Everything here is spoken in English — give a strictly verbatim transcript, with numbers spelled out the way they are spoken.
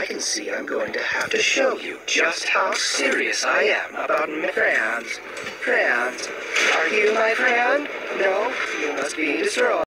I can see I'm going to have to show you just how serious I am about my friends. Friends, are you my friend? No? You must be destroyed.